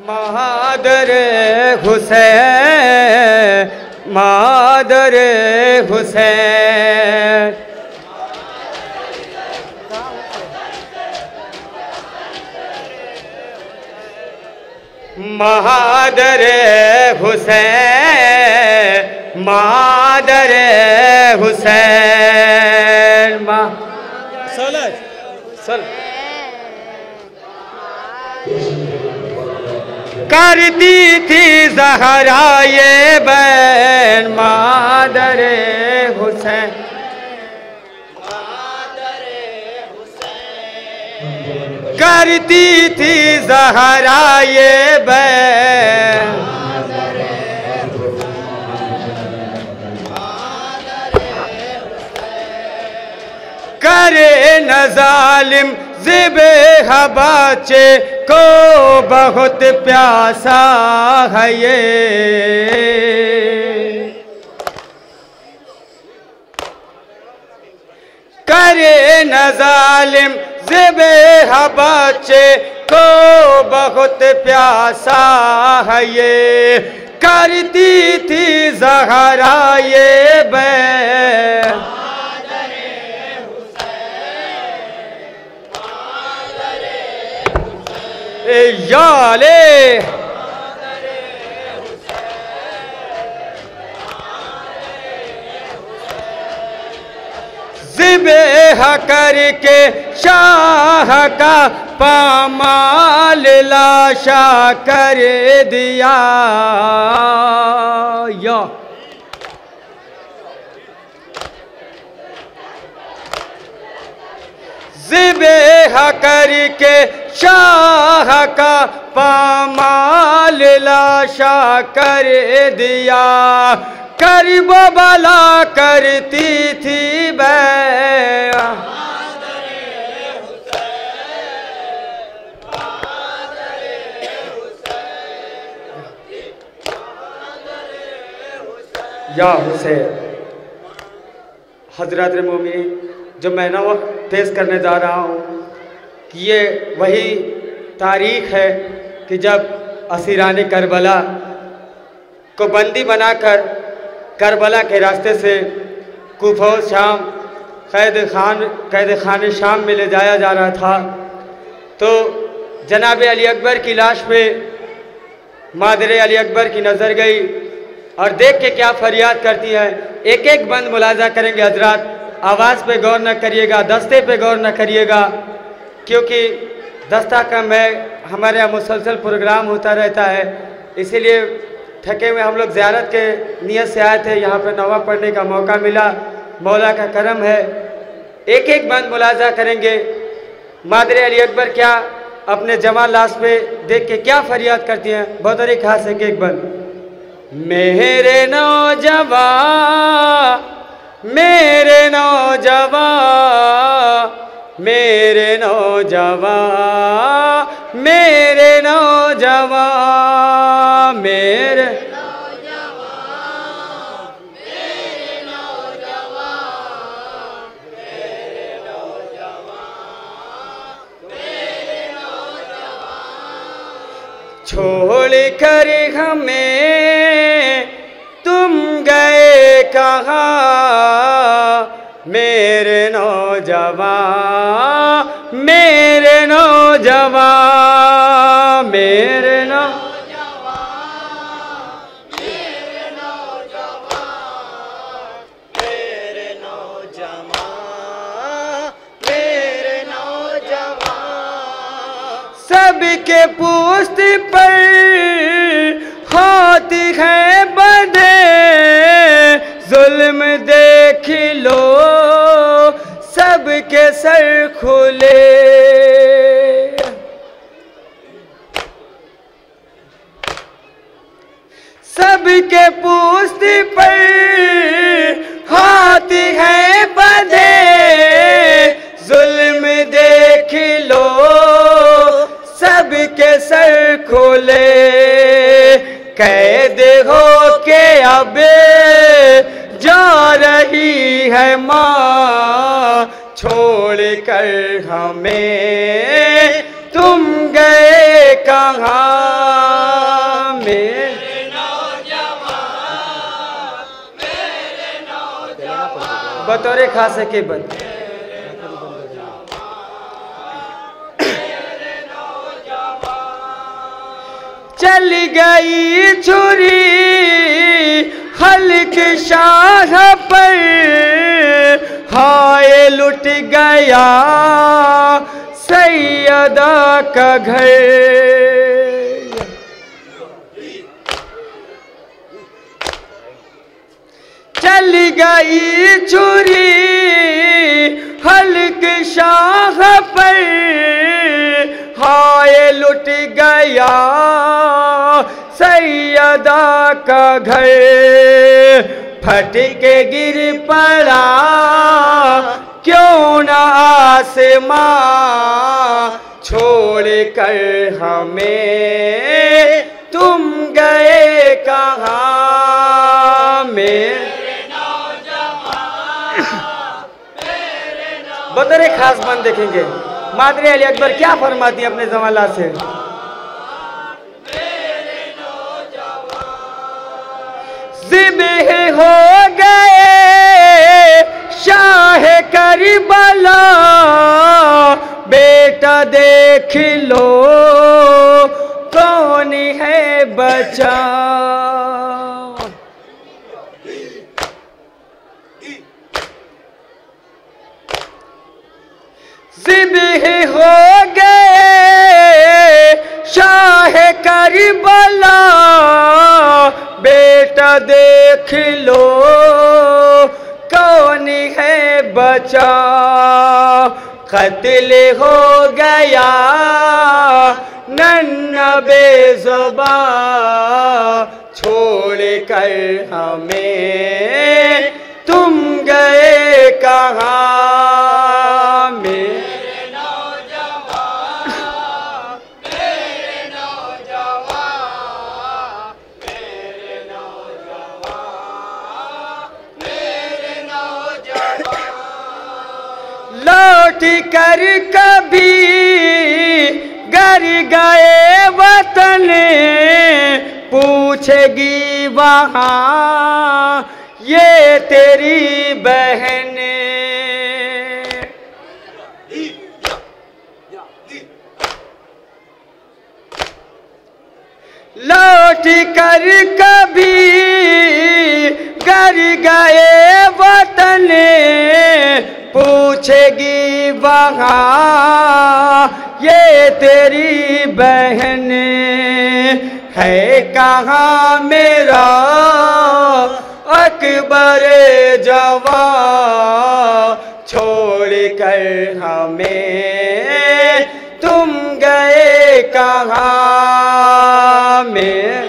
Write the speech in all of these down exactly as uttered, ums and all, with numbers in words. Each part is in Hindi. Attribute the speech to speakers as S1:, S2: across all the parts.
S1: मादर हुसैन, मादर हुसैन, मादर हुसैन, मादर हुसैन, मा सलज सल करती थी ज़हरा ये बैन, मादर हुसैन, मादर हुसैन, करती थी ज़हरा ये बैन, मादर हुसैन, करे न जालिम ज़िबे बच्चे को बहुत प्यासा है ये, करे न जालिम ज़िबे बच्चे को बहुत प्यासा है ये, करती थी ज़हरा ये बैन, याले ज़िबह करके शाह का पामाल लाशा कर दिया, या ज़िबह करके शाह का पामाल लाशा कर दिया, करबला करती थी बैया, या हुसैन। हज़रत मोमिनीन, जो मैं ना वक्त पेश करने जा रहा हूँ कि ये वही तारीख़ है कि जब असीरान करबला को बंदी बनाकर करबला के रास्ते से कूफा शाम कैद खान कैद खान शाम में ले जाया जा रहा था, तो जनाब अली अकबर की लाश पे मादर अली अकबर की नज़र गई और देख के क्या फरियाद करती है। एक एक बंद मुलाजा करेंगे हजरात, आवाज़ पे गौर न करिएगा, दस्ते पे गौर न करिएगा, क्योंकि दस्ता का मैं हमारे यहाँ मुसलसल प्रोग्राम होता रहता है, इसीलिए थके हुए हम लोग ज़ियारत के नियत से आए थे, यहाँ पर नवा पढ़ने का मौका मिला, मौला का करम है। एक एक बंद मुलाजा करेंगे, मादर अली अकबर क्या अपने जवान लाश पे देख के क्या फरियाद करती हैं। बहुत बड़ी खास एक एक बंद। मेरे नौजवान, मेरे नौजवान, मेरे नौजवान, मेरे नौजवान, मेरे नौजवान, मेरे नौजवान, मेरे नौजवान, मेरे नौजवान, छोड़ कर हमें तुम गए कहाँ, मेरे नौजवान, मेरे नौजवान, मेरे नौजवान, मेरे नौजवान, मेरे नौजवान, मेरे नौजवान, सबके पुष्ट पर होती है बंधे, जुल्म देख लो सबके सर खुले, सबके पुष्ट पर हाथ है बंधे, जुल्म देख लो सबके सर खुले, कैद हो के अब जा रही है माँ, छोड़ कर हमें तुम गए कहाँ, बतौरे खासे के बन। चल गई छुरी हल्क शाह पर, हाय लुट गया सैयदा का घर। चल गई छुरी हल्क शाह पर, हाय लुट गया सैयदा का घर। फट के गिर पड़ा क्यों न आसमां, छोड़ कर हमें तुम गए कहाँ में। बतौरे खास बन देखेंगे मादरे अली अकबर क्या फरमाती है अपने जमाला से। ज़िबह हो गए शाह करबला, बेटा देख लो कौन है बचा। ज़िबह हो गए शाह करबला, बेटा देख लो कौन है बचा। कत्ल हो गया नन्हा बेज़ुबां, छोड़ कर हमें तुम गए कहाँ में। लौट कर कभी घर गए वतन, पूछेगी वहाँ ये तेरी बहन। लौट कर कभी घर गए वतन, पूछेगी वहाँ ये तेरी बहन। है कहाँ मेरा अकबर जवां, छोड़ कर हमें तुम गए कहाँ में।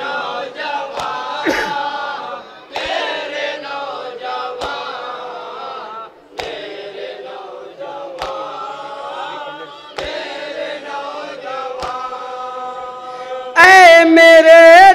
S1: मेरे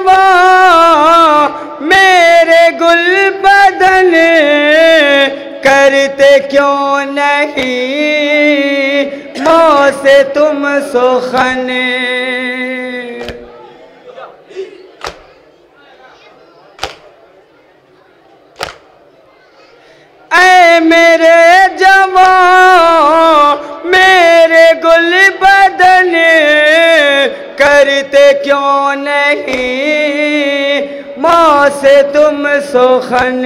S1: जवां मेरे गुल बदन, करते क्यों नहीं मौत से तुम सुखन। ऐ मेरे जवां मेरे गुल बदन, करते क्यों नहीं मौत से तुम सुखन।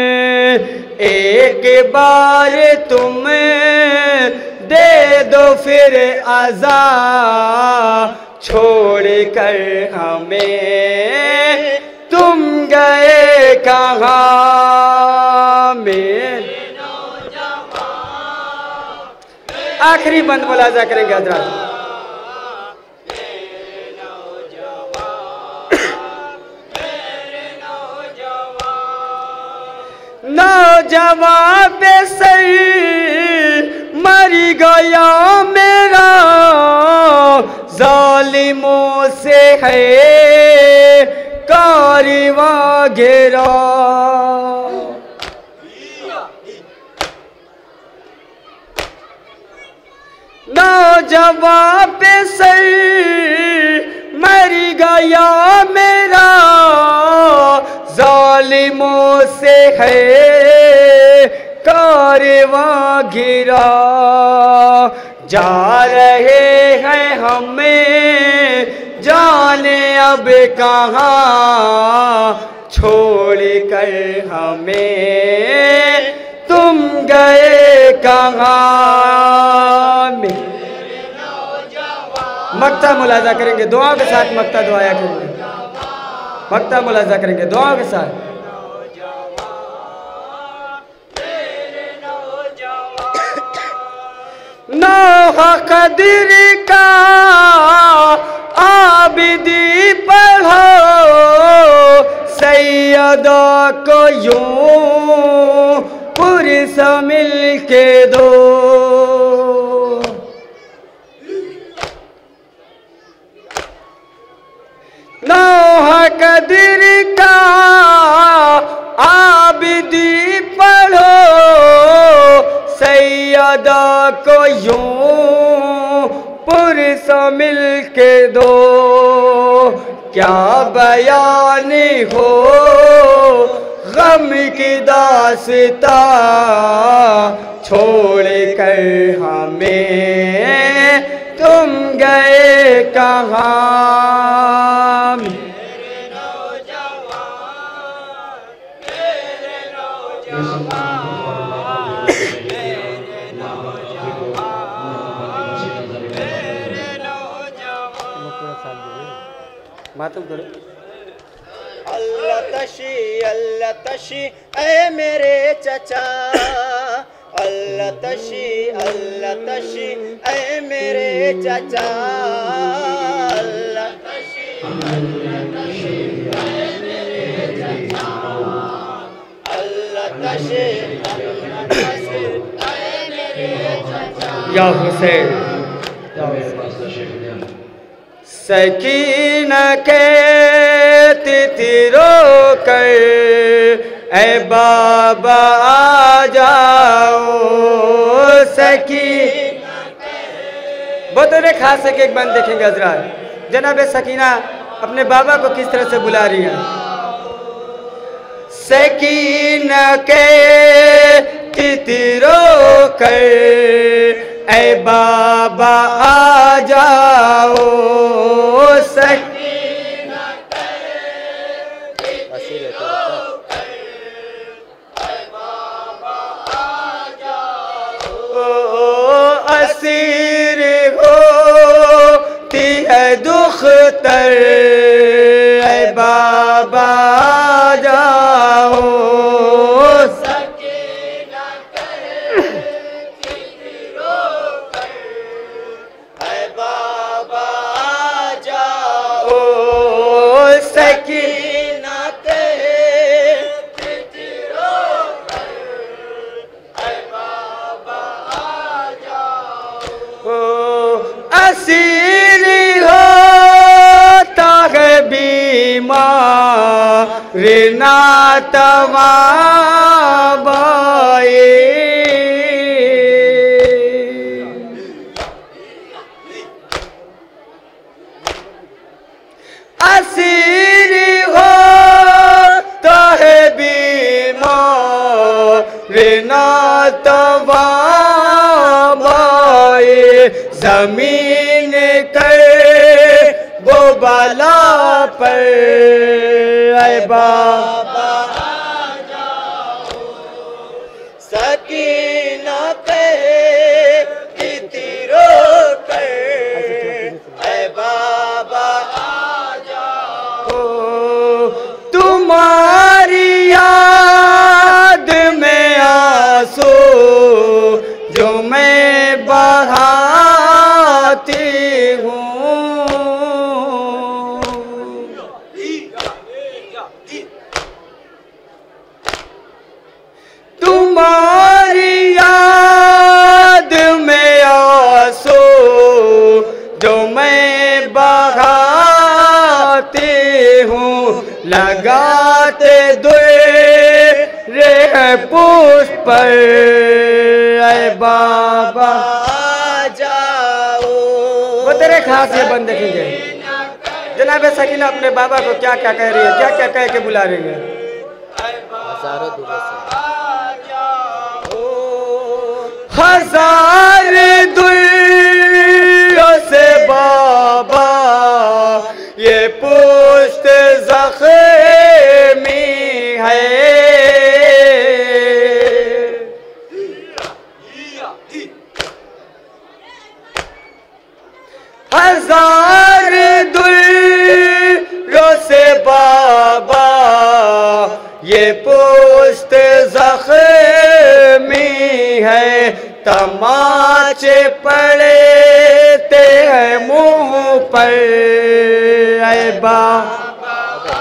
S1: एक बार तुम दे दो फिर अज़ा, छोड़ कर हमें तुम गए कहाँ में। आखिरी बंद मुलाजा करेंगे हज़रात। नौजवान बेसर मर गया मेरा, जालिमों से है कारवां घेरा। नौजवान बेसर मर गया मेरा, जालिमों से है कारवां घिरा, जा रहे हैं हमें जाने अब कहाँ, छोड़ कर हमें तुम गए कहाँ। मक्ता मुलाजा करेंगे दुआ के साथ, मक्ता दुआया करेंगे, मक्ता मुलाजा करेंगे दुआ के साथ। नौह कदर का आबिदी पढ़ो, सैयदा को यूं पुरसा मिल के दो। नौह कदर का आबिदी पढ़ो, सैयदा को यूं पुरसा मिल के दो। क्या बयान हो गम की दास्तां, छोड़ कर हमें तुम गए कहाँ। मेरे नौजवान, मेरे नौजवान, मेरे नौजवान, मेरे नौजवान। मातम करो। अल्लाह तशी अल्लाह तशी ऐ मेरे चचा, अल्लाह तशी अल्लाह तशी ऐ मेरे चचा, अल्लाह तशी अल्लाह तशी ऐ मेरे चचा, अल्लाह तशी अल्लाह तशी ऐ मेरे चचा। या हुसैन सकीना के तितिरो कर, ऐ बाबा आ जाओ सकीना। बहुत बड़े खास है कि एक बंद देखेंगे हजरात, जनाब सकीना अपने बाबा को किस तरह से बुला रही हैं। सकीना के तितिरो कर, ऐ बाबा आ जाओ सकीना के तितिरो कर, ऐ बाबा आ जाओ। असीर होती है दुख्तर, ऐ बाबा आ जाओ सकीना के तितिरो कर, ऐ बाबा आ जाओ सकीना के तितिरो कर, ऐ बाबा आ जाओ। असीर होता है बीमार नातवा बाए, असीर होता है बीमार नातवा बाए, जमीन कर वो बाला पर, ऐ बाबा आ जाओ सकीना पे तितिरो कर, ऐ बाबा आ जाओ। तुम्हारी याद में आंसू जो मैं बहाती हूँ, तुम्हारी याद में आंसू जो मैं बहाती हूँ, लगाते दुए पुष्प पर, ऐ बाबा आ जाओ। वो तेरे खास ये बंद देखेंगे जनाब सकीना अपने बाबा को क्या क्या कह रही है, क्या क्या कह के बुला रही है। हजारों हजार दुर्रों से बाबा ये पुश्त ज़ख्मी है। हजार दुर्रों से बाबा ये पुश्त ज़ख्मी है। तमाचे पड़ते हैं मुंह पर ऐ बाबा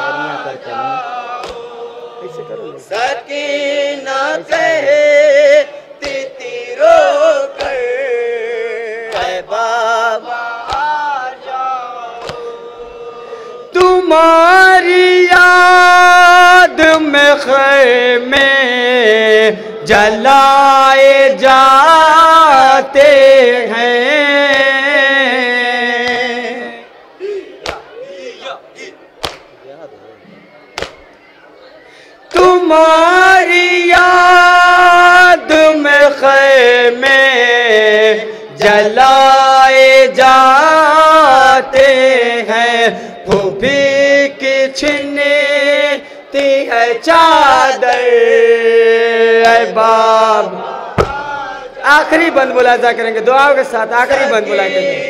S1: सकीना कहे तितिरो कर ऐ बाबा तुम्हारी याद में ख़ैमे जलाए जाते हैं। तुम्हारी याद में ख़ैमे जलाए जाते हैं। फूफी की छिनती है चादर ऐ बाब। आखिरी बंद मुलाजा करेंगे दुआओं के साथ। आखिरी बंद मुलाजा करेंगे।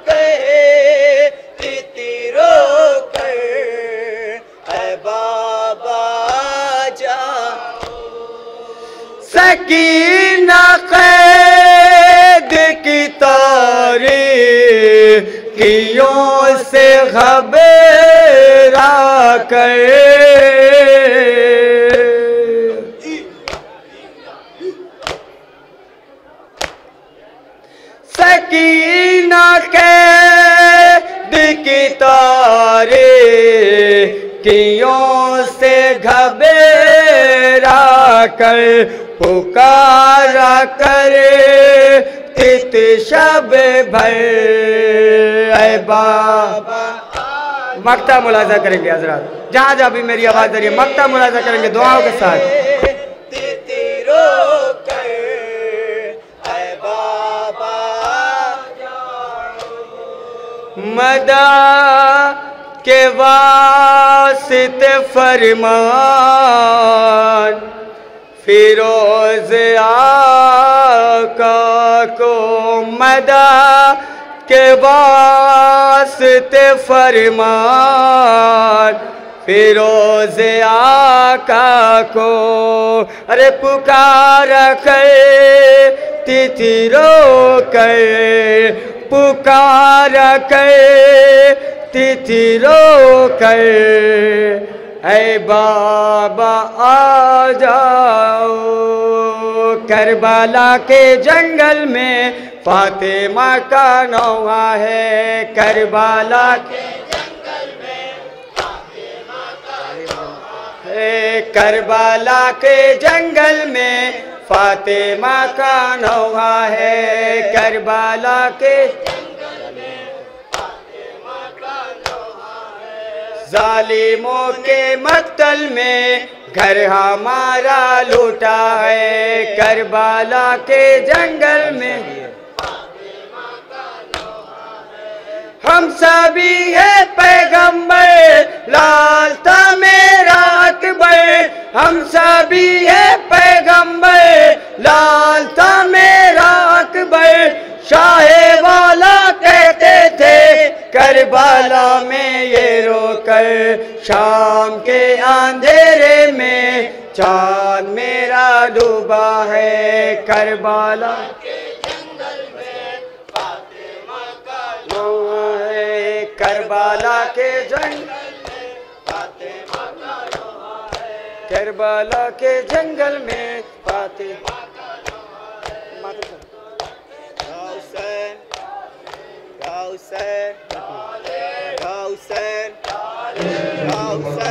S1: सकीना कैद की तारीकियों से घबरा कर सकीना कैद की तारीकियों से घबरा कर पुकारा करे तित शब भर ऐ बाबा। मक्ता मुलाजा करेंगे हजरात, जहाँ जहाँ भी मेरी आवाज आ रही है मक्ता मुलाजा करेंगे दुआओं के साथ। तितिरो कर ऐ बाबा मदा के वास्ते फरमान फिरोज आका को मदा के वास्ते फरमान फिरोज आका को। अरे पुकार कर तितिरो कर पुकार कर तितिरो कर ऐ बाबा आ जाओ। करबला के जंगल में फातिमा का नौहा है। करबला के जंगल में फातिमा का नौहा है। करबला के जंगल में फातिमा का नौहा है। करबला के जालिमों के मक्तल में घर हमारा लूटा है। करबला के जंगल में हम सभी है पैगंबर लाल था मेरा अकबर। हम सभी है पैगंबर लाल था मेरा अकबर। शाहे वाला कहते थे करबला में ये रोकर शाम के अंधेरे में चांद मेरा डूबा है। करबला के जंगल में फातिमा का नौहा है। करबला के जंगल में फातिमा का नौहा है। करबला के जंगल में फातिमा का नौहा है। Hussein, Hussein, Hussein, Hussein.